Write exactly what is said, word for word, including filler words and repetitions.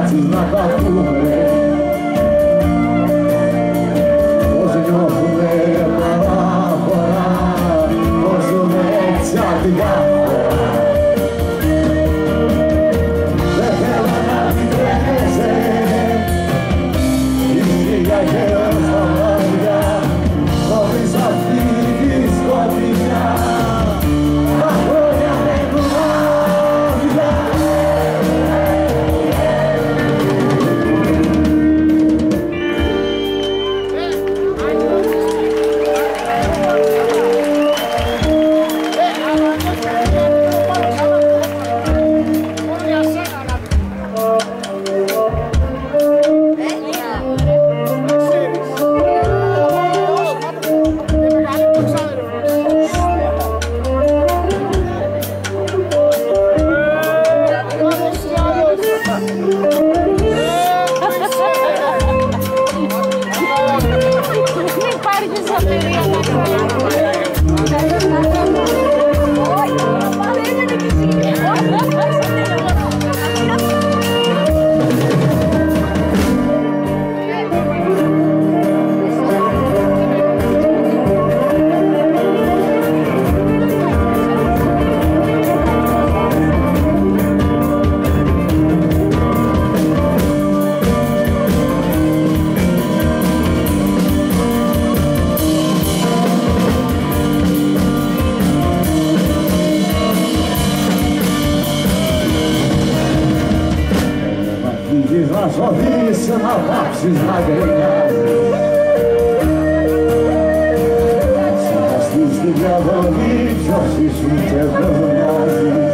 κάτσεις να τα πούμε. Πώς νιώθουνε παράφορα, πώς ζουνε έτσι απ' την κάθε. Δεν θέλω να την τρέχεσαι, η γιαγέρα στα μάτια, χωρίς αυτή τη σκοτεινιά. Τα χρόνια μένουν άδεια. Να σωθείς, να πάψεις να γκρινιάζεις, να στείς τη διαδρομή ποιος ήσουν και πώς μοιάζεις.